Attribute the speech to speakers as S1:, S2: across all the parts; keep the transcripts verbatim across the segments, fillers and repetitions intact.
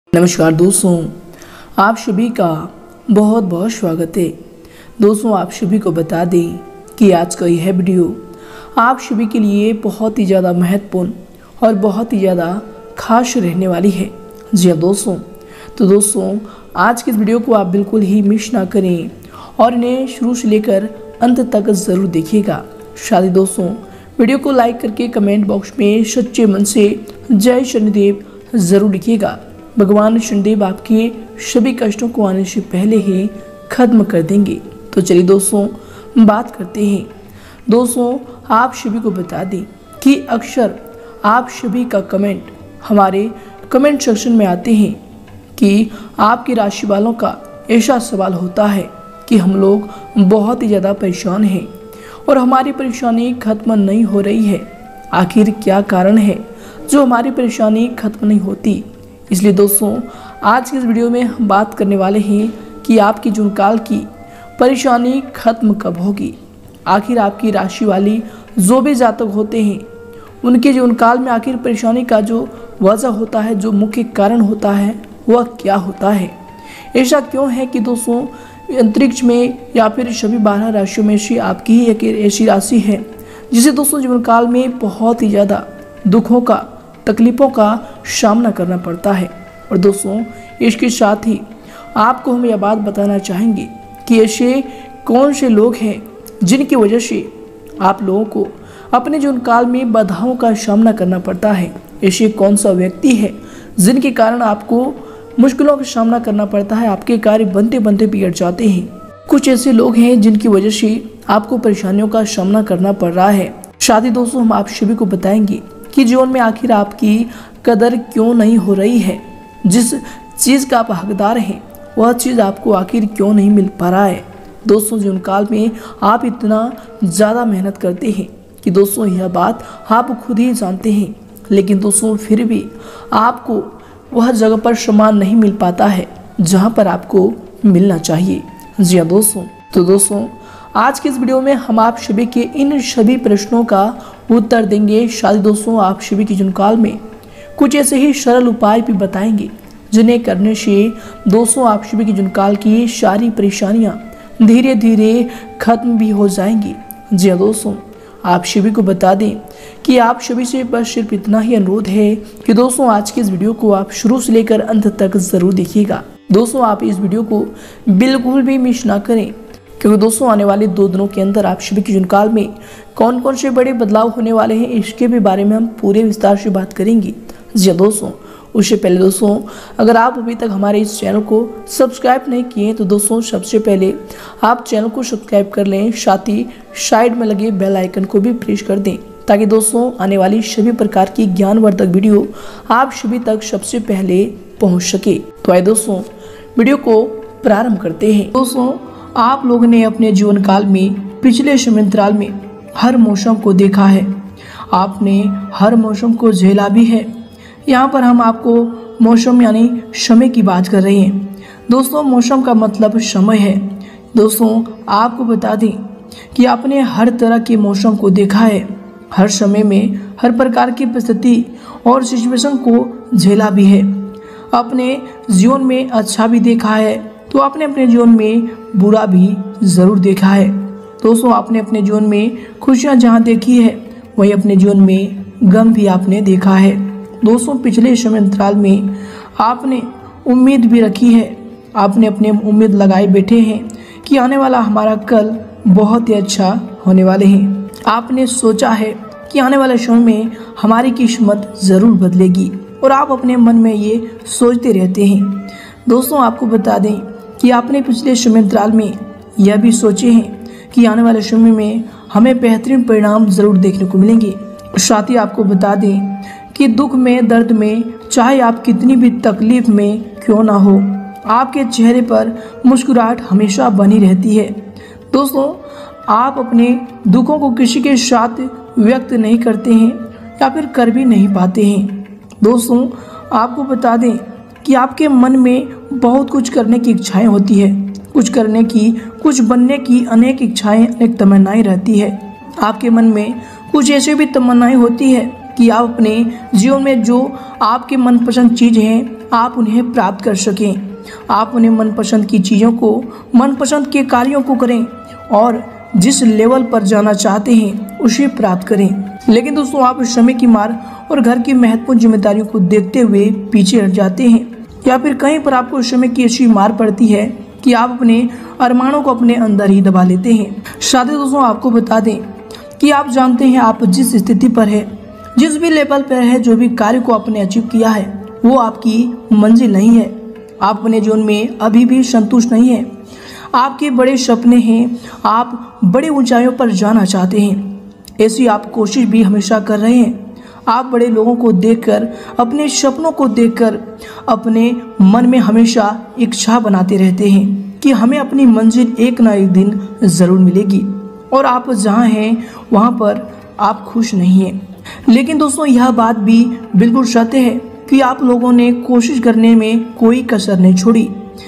S1: नमस्कार दोस्तों, आप सभी का बहुत बहुत स्वागत है। दोस्तों, आप सभी को बता दें कि आज का यह वीडियो आप सभी के लिए बहुत ही ज़्यादा महत्वपूर्ण और बहुत ही ज़्यादा खास रहने वाली है। जी हाँ दोस्तों, तो दोस्तों आज के इस वीडियो को आप बिल्कुल ही मिस ना करें और इन्हें शुरू से लेकर अंत तक ज़रूर देखिएगा। साथ ही दोस्तों वीडियो को लाइक करके कमेंट बॉक्स में सच्चे मन से जय शनिदेव ज़रूर लिखिएगा। भगवान शनिदेव आपके सभी कष्टों को आने से पहले ही खत्म कर देंगे। तो चलिए दोस्तों बात करते हैं। दोस्तों आप सभी को बता दें कि अक्सर आप सभी का कमेंट हमारे कमेंट सेक्शन में आते हैं कि आपकी राशि वालों का ऐसा सवाल होता है कि हम लोग बहुत ही ज़्यादा परेशान हैं और हमारी परेशानी खत्म नहीं हो रही है। आखिर क्या कारण है जो हमारी परेशानी खत्म नहीं होती? इसलिए दोस्तों आज की इस वीडियो में हम बात करने वाले हैं कि आपकी जून काल की परेशानी खत्म कब होगी। आखिर आपकी राशि वाली जो भी जातक होते हैं उनके जीवन काल में आखिर परेशानी का जो वजह होता है, जो मुख्य कारण होता है, वह क्या होता है? ऐसा क्यों है कि दोस्तों अंतरिक्ष में या फिर सभी बारह राशियों में से आपकी ही एक ऐसी राशि है जिसे दोस्तों जीवन काल में बहुत ही ज़्यादा दुखों का, तकलीफ़ों का सामना करना पड़ता है। और दोस्तों इसके साथ ही आपको हम यह बात बताना चाहेंगे कि ऐसे कौन से लोग हैं जिनकी वजह से आप लोगों को अपने जीवन काल में बाधाओं का सामना करना पड़ता है। ऐसे कौन सा व्यक्ति है जिनके कारण आपको मुश्किलों का सामना करना पड़ता है, आपके कार्य बनते बनते बिगड़ जाते हैं। कुछ ऐसे लोग हैं जिनकी वजह से आपको परेशानियों का सामना करना पड़ रहा है। साथ ही दोस्तों हम आप सभी को बताएंगे कि जीवन में आखिर आपकी कदर क्यों नहीं हो रही है। जिस चीज़ का आप हकदार हैं वह चीज़ आपको आखिर क्यों नहीं मिल पा रहा है। दोस्तों जीवन काल में आप इतना ज़्यादा मेहनत करते हैं कि दोस्तों यह बात आप खुद ही जानते हैं, लेकिन दोस्तों फिर भी आपको वह जगह पर सम्मान नहीं मिल पाता है जहाँ पर आपको मिलना चाहिए। जी हाँ दोस्तों, तो दोस्तों आज के इस वीडियो में हम आप सभी के इन सभी प्रश्नों का उत्तर देंगे। शायद दोस्तों आप सभी के जीवन काल में कुछ ऐसे ही सरल उपाय भी बताएंगे जिन्हें करने से दोस्तों आप सभी के जीवन काल की सारी परेशानियां धीरे धीरे खत्म भी हो जाएंगी। जी हाँ दोस्तों, आप सभी को बता दें कि आप सभी से बस सिर्फ इतना ही अनुरोध है कि दोस्तों आज की इस वीडियो को आप शुरू से लेकर अंत तक जरूर देखिएगा। दोस्तों आप इस वीडियो को बिल्कुल भी मिस ना करें, क्योंकि दोस्तों आने वाले दो दिनों के अंदर आप सभी के जीवन काल में कौन कौन से बड़े बदलाव होने वाले हैं इसके भी बारे में हम पूरे विस्तार से बात करेंगे। जी दोस्तों, उससे पहले दोस्तों अगर आप अभी तक हमारे इस चैनल को सब्सक्राइब नहीं किए तो दोस्तों सबसे पहले आप चैनल को सब्सक्राइब कर लें, साथ ही साइड में लगे बेल आइकन को भी प्रेस कर दें ताकि दोस्तों आने वाली सभी प्रकार की ज्ञानवर्धक वीडियो आप सभी तक सबसे पहले पहुँच सके। तो आइए दोस्तों वीडियो को प्रारंभ करते हैं। दोस्तों आप लोगों ने अपने जीवन काल में पिछले समयांतराल में हर मौसम को देखा है, आपने हर मौसम को झेला भी है। यहाँ पर हम आपको मौसम यानी समय की बात कर रहे हैं। दोस्तों मौसम का मतलब समय है। दोस्तों आपको बता दें कि आपने हर तरह के मौसम को देखा है, हर समय में हर प्रकार की परिस्थिति और सिचुएशन को झेला भी है। अपने जीवन में अच्छा भी देखा है तो आपने अपने जीवन में बुरा भी ज़रूर देखा है। दोस्तों आपने अपने जीवन में खुशियाँ जहाँ देखी है वहीं अपने जीवन में गम भी आपने देखा है। दोस्तों पिछले समयांतराल में आपने उम्मीद भी रखी है, आपने अपने उम्मीद लगाए बैठे हैं कि आने वाला हमारा कल बहुत ही अच्छा होने वाले हैं। आपने सोचा है कि आने वाले समय में हमारी किस्मत ज़रूर बदलेगी और आप अपने मन में ये सोचते रहते हैं। दोस्तों आपको बता दें कि आपने पिछले समयांतराल में यह भी सोचे हैं कि आने वाले समय में हमें बेहतरीन परिणाम ज़रूर देखने को मिलेंगे। साथ ही आपको बता दें कि दुख में, दर्द में, चाहे आप कितनी भी तकलीफ में क्यों ना हो, आपके चेहरे पर मुस्कुराहट हमेशा बनी रहती है। दोस्तों आप अपने दुखों को किसी के साथ व्यक्त नहीं करते हैं या फिर कर भी नहीं पाते हैं। दोस्तों आपको बता दें कि आपके मन में बहुत कुछ करने की इच्छाएं होती है, कुछ करने की, कुछ बनने की अनेक इच्छाएं, अनेक तमन्नाएं रहती है। आपके मन में कुछ ऐसी भी तमन्नाएं होती है कि आप अपने जीवन में जो आपके मनपसंद चीज़ हैं आप उन्हें प्राप्त कर सकें। आप उन्हें मनपसंद की चीज़ों को, मनपसंद के कार्यों को करें और जिस लेवल पर जाना चाहते हैं उसे प्राप्त करें। लेकिन दोस्तों आप समय की मार और घर की महत्वपूर्ण जिम्मेदारियों को देखते हुए पीछे हट जाते हैं, या फिर कहीं पर आपको समय की ऐसी मार पड़ती है कि आप अपने अरमानों को अपने अंदर ही दबा लेते हैं। साथ ही दोस्तों आपको बता दें कि आप जानते हैं आप जिस स्थिति पर है, जिस भी लेवल पर है, जो भी कार्य को आपने अचीव किया है वो आपकी मंजिल नहीं है। आप अपने जीवन में अभी भी संतुष्ट नहीं है। आपके बड़े सपने हैं, आप बड़ी ऊंचाइयों पर जाना चाहते हैं, ऐसी आप कोशिश भी हमेशा कर रहे हैं। आप बड़े लोगों को देखकर, अपने सपनों को देखकर अपने मन में हमेशा इच्छा बनाते रहते हैं कि हमें अपनी मंजिल एक ना एक दिन ज़रूर मिलेगी, और आप जहाँ हैं वहाँ पर आप खुश नहीं हैं। लेकिन दोस्तों यह बात भी बिल्कुल सत्य है कि आप लोगों ने कोशिश करने में कोई कसर नहीं छोड़ी।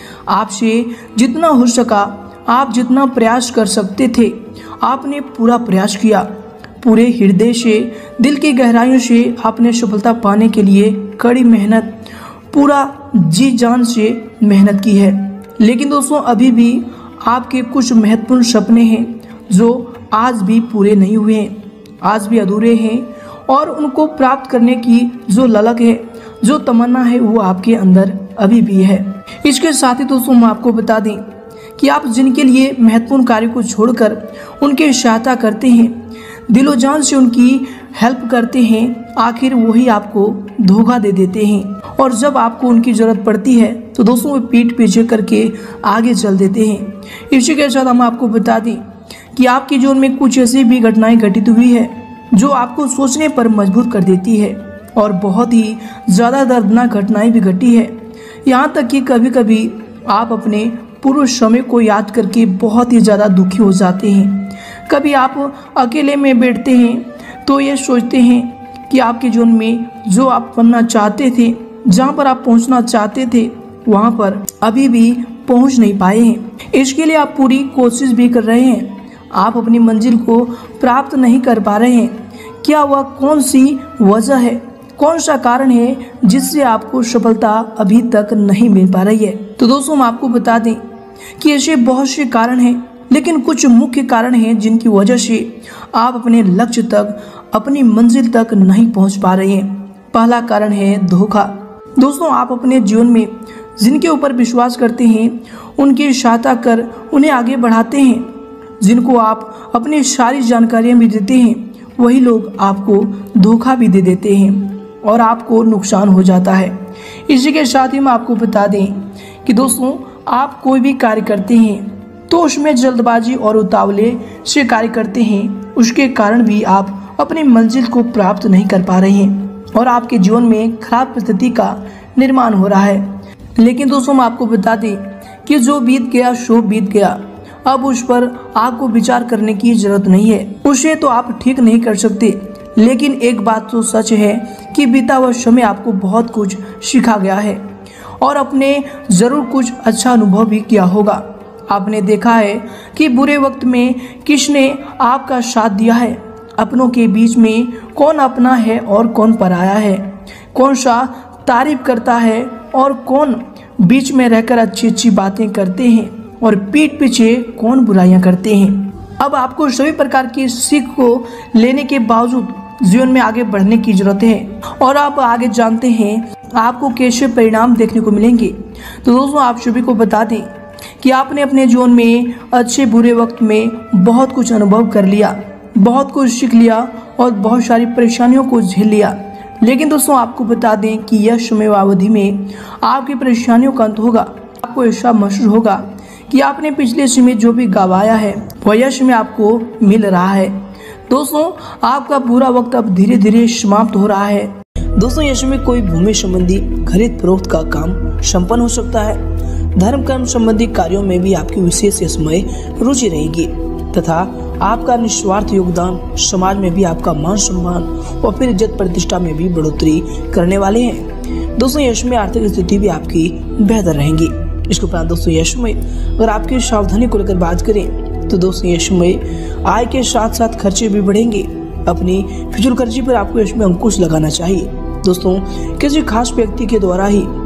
S1: आपसे जितना हो सका, आप जितना प्रयास कर सकते थे, आपने पूरा प्रयास किया। पूरे हृदय से, दिल की गहराइयों से आपने सफलता पाने के लिए कड़ी मेहनत, पूरा जी जान से मेहनत की है। लेकिन दोस्तों अभी भी आपके कुछ महत्वपूर्ण सपने हैं जो आज भी पूरे नहीं हुए हैं, आज भी अधूरे हैं, और उनको प्राप्त करने की जो ललक है, जो तमन्ना है, वो आपके अंदर अभी भी है। इसके साथ ही दोस्तों हम आपको बता दें कि आप जिनके लिए महत्वपूर्ण कार्य को छोड़कर उनकी सहायता करते हैं, दिलो जान से उनकी हेल्प करते हैं, आखिर वही आपको धोखा दे देते हैं, और जब आपको उनकी ज़रूरत पड़ती है तो दोस्तों वो पीठ पीछे करके आगे चल देते हैं। इसी के साथ हम आपको बता दें कि आपके जीवन में कुछ ऐसी भी घटनाएं घटित हुई है जो आपको सोचने पर मजबूर कर देती है, और बहुत ही ज़्यादा दर्दनाक घटनाएं भी घटी है। यहाँ तक कि कभी कभी आप अपने पूर्व समय को याद करके बहुत ही ज़्यादा दुखी हो जाते हैं। कभी आप अकेले में बैठते हैं तो ये सोचते हैं कि आपके जीवन में जो आप बनना चाहते थे, जहाँ पर आप पहुँचना चाहते थे, वहाँ पर अभी भी पहुँच नहीं पाए हैं। इसके लिए आप पूरी कोशिश भी कर रहे हैं, आप अपनी मंजिल को प्राप्त नहीं कर पा रहे हैं। क्या वह कौन सी वजह है, कौन सा कारण है जिससे आपको सफलता अभी तक नहीं मिल पा रही है? तो दोस्तों हम आपको बता दें कि ऐसे बहुत से कारण हैं, लेकिन कुछ मुख्य कारण हैं जिनकी वजह से आप अपने लक्ष्य तक, अपनी मंजिल तक नहीं पहुंच पा रहे हैं। पहला कारण है धोखा। दोस्तों आप अपने जीवन में जिनके ऊपर विश्वास करते हैं, उनकी सहायता कर उन्हें आगे बढ़ाते हैं, जिनको आप अपनी सारी जानकारियां भी देते हैं, वही लोग आपको धोखा भी दे देते हैं और आपको नुकसान हो जाता है। इसी के साथ ही मैं आपको बता दें कि दोस्तों आप कोई भी कार्य करते हैं तो उसमें जल्दबाजी और उतावले से कार्य करते हैं, उसके कारण भी आप अपनी मंजिल को प्राप्त नहीं कर पा रहे हैं और आपके जीवन में खराब परिस्थिति का निर्माण हो रहा है। लेकिन दोस्तों मैं आपको बता दें कि जो बीत गया सो बीत गया, अब उस पर आपको विचार करने की जरूरत नहीं है। उसे तो आप ठीक नहीं कर सकते, लेकिन एक बात तो सच है कि बीता हुआ समय आपको बहुत कुछ सिखा गया है और आपने ज़रूर कुछ अच्छा अनुभव भी किया होगा। आपने देखा है कि बुरे वक्त में किसने आपका साथ दिया है, अपनों के बीच में कौन अपना है और कौन पराया है, कौन सा तारीफ करता है और कौन बीच में रहकर अच्छी अच्छी बातें करते हैं और पीठ पीछे कौन बुराइयां करते हैं। अब आपको सभी प्रकार की सीख को लेने के बावजूद जीवन में आगे बढ़ने की जरूरत है और आप आगे जानते हैं आपको कैसे परिणाम देखने को मिलेंगे। तो दोस्तों आप सभी को बता दें कि आपने अपने जीवन में अच्छे बुरे वक्त में बहुत कुछ अनुभव कर लिया, बहुत कुछ सीख लिया और बहुत सारी परेशानियों को झेल लिया। लेकिन दोस्तों आपको बता दें कि यह समयावधि में आपकी परेशानियों का अंत होगा। आपको ऐसा महसूस होगा कि आपने पिछले समय जो भी गवाया है वह यश में आपको मिल रहा है। दोस्तों आपका बुरा वक्त अब धीरे धीरे समाप्त हो रहा है। दोस्तों यश में कोई भूमि संबंधी खरीद फरोख्त का काम संपन्न हो सकता है। धर्म कर्म संबंधी कार्यों में भी आपकी विशेष समय रुचि रहेगी तथा आपका निस्वार्थ योगदान समाज में भी आपका मान सम्मान और फिर इज्जत प्रतिष्ठा में भी बढ़ोतरी करने वाले हैं। दोस्तों यश में आर्थिक स्थिति भी आपकी बेहतर रहेंगी। इसके उपरांत दोस्तों यश में अगर आपकी सावधानी को लेकर बात करें तो दोस्तों यश में आय के साथ साथ खर्चे भी बढ़ेंगे। अपनी फिजूल खर्ची पर आपको यश में अंकुश लगाना चाहिए। दोस्तों किसी खास व्यक्ति के द्वारा ही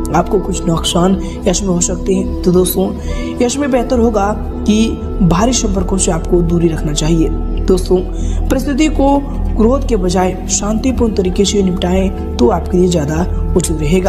S1: आपको कुछ नुकसान यश में हो सकते हैं। तो दोस्तों यश में बेहतर होगा कि भारी संपर्कों से आपको दूरी रखना चाहिए। दोस्तों परिस्थिति को क्रोध के बजाय शांतिपूर्ण तरीके से निपटाएं तो आपके लिए ज़्यादा उचित रहेगा।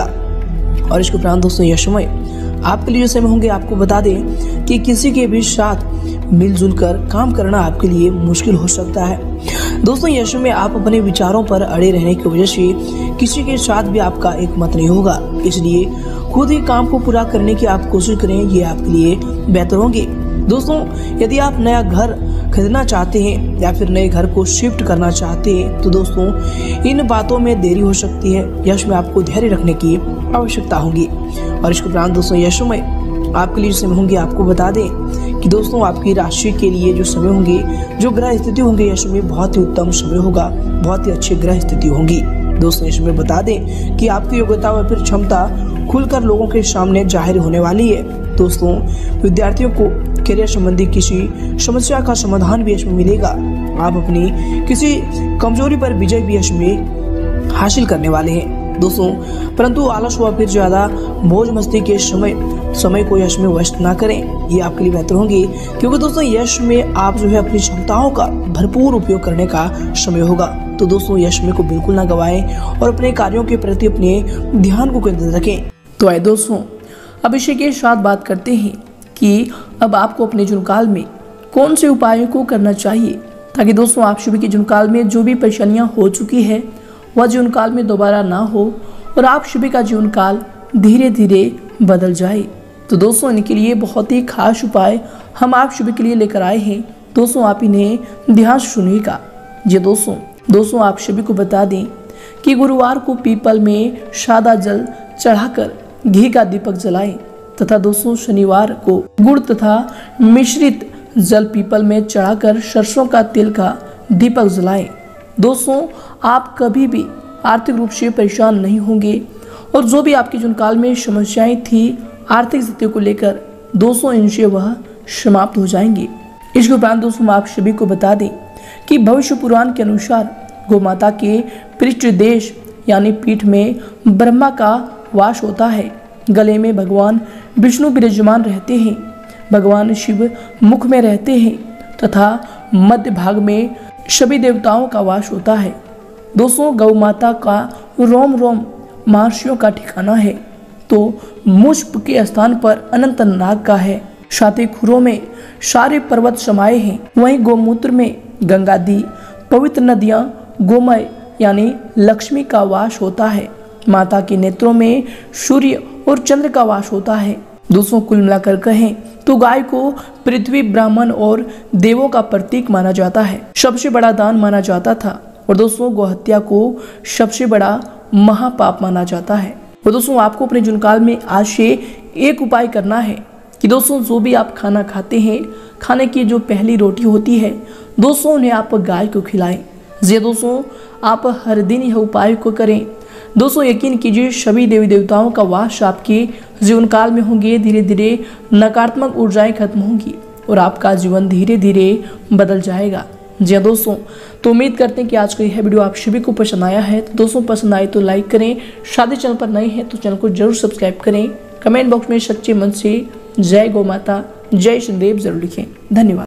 S1: और इसके उपरांत दोस्तों यह समय आपके लिए जो समय होंगे, आपको बता दें कि किसी के भी साथ मिलजुल कर काम करना आपके लिए मुश्किल हो सकता है। दोस्तों यश में आप अपने विचारों पर अड़े रहने की वजह से किसी के साथ भी आपका एक मत नहीं होगा, इसलिए खुद ही काम को पूरा करने की आप कोशिश करें, ये आपके लिए बेहतर होंगे। दोस्तों यदि आप नया घर खरीदना चाहते हैं या फिर नए घर को शिफ्ट करना चाहते हैं तो दोस्तों इन बातों में देरी हो सकती है। यश में आपको धैर्य रखने की आवश्यकता होगी। और इसके उपरांत दोस्तों यश में आपके लिए समय होंगे, आपको बता दें कि दोस्तों आपकी राशि के लिए जो समय होंगे, जो ग्रह स्थिति होंगे, यश में बहुत ही उत्तम समय होगा, बहुत ही अच्छी ग्रह स्थिति होंगी। दोस्तों इसमें बता दें कि आपकी योग्यता व फिर क्षमता खुलकर लोगों के सामने जाहिर होने वाली है। दोस्तों विद्यार्थियों को करियर संबंधी किसी समस्या का समाधान भी इसमें मिलेगा। आप अपनी किसी कमजोरी पर विजय भी इसमें हासिल करने वाले हैं। दोस्तों परंतु आलस व फिर ज्यादा मौज मस्ती के समय समय को यश में व्यस्त ना करें, ये आपके लिए बेहतर होंगे, क्योंकि दोस्तों यश में आप जो है अपनी क्षमताओं का भरपूर उपयोग करने का समय होगा। तो दोस्तों यश में को बिल्कुल ना गवाएं और अपने कार्यों के प्रति अपने ध्यान को केंद्रित रखें। तो आइए दोस्तों अब इसी के साथ बात करते हैं कि अब आपको अपने जुनकाल में कौन से उपायों को करना चाहिए ताकि दोस्तों आप सभी के जुनकाल में जो भी परेशानियां हो चुकी है वह जीवनकाल में दोबारा ना हो और आप सभी का जीवनकाल धीरे धीरे बदल जाए। तो दोस्तों इनके लिए बहुत ही खास उपाय हम आप सभी के लिए लेकर आए हैं। दोस्तों आप इन्हें ध्यान से सुनिएगा। जी दोस्तों दोस्तों आप सभी को बता दें कि गुरुवार को पीपल में सादा जल चढ़ाकर घी का दीपक जलाएं तथा दोस्तों शनिवार को गुड़ तथा मिश्रित जल पीपल में चढ़ाकर सरसों का तेल का दीपक जलाएं। दोस्तों आप कभी भी आर्थिक रूप से परेशान नहीं होंगे और जो भी आपके जुनकाल में समस्याएं थी आर्थिक स्थिति को लेकर दोस्तों इनसे वह समाप्त हो जाएंगी। इसके उपरांत दोस्तों आप सभी को बता दें कि भविष्य पुराण के अनुसार गौ माता के पृष्ठ देश यानी पीठ में ब्रह्मा का वास होता है। गले में भगवान विष्णु विराजमान रहते हैं, भगवान शिव मुख में रहते हैं तथा मध्य भाग में सभी देवताओं का वास होता है। दोस्तों गौ माता का रोम रोम महर्षियों का ठिकाना है, तो मुष्प के स्थान पर अनंत नाग का है। साथ ही खुरों में सारे पर्वत समाये हैं। वहीं गौमूत्र में गंगादी पवित्र नदियां गोमय यानी लक्ष्मी का वास होता है। माता के नेत्रों में सूर्य और चंद्र का वास होता है। दोस्तों कुल मिलाकर कहें तो गाय को पृथ्वी ब्राह्मण और देवों का प्रतीक माना जाता है, सबसे बड़ा दान माना जाता था। और दोस्तों गौहत्या को सबसे बड़ा महापाप माना जाता है। और दोस्तों आपको अपने जुनकाल में आज से एक उपाय करना है कि दोस्तों जो भी आप खाना खाते हैं, खाने की जो पहली रोटी होती है दोस्तों उन्हें आप गाय को खिलाएं। जी दोस्तों आप हर दिन यह उपाय को करें। दोस्तों यकीन कीजिए सभी देवी देवताओं का वास आपके जीवन काल में होंगे। धीरे धीरे नकारात्मक ऊर्जाएं खत्म होंगी और आपका जीवन धीरे धीरे बदल जाएगा। जी हाँ दोस्तों, तो उम्मीद करते हैं कि आज का यह वीडियो आप सभी को पसंद आया है। तो दोस्तों पसंद आए तो लाइक करें, शादी चैनल पर नए हैं तो चैनल को जरूर सब्सक्राइब करें। कमेंट बॉक्स में सच्चे मन से जय गौ माता जय श्रीदेव जरूर लिखें। धन्यवाद।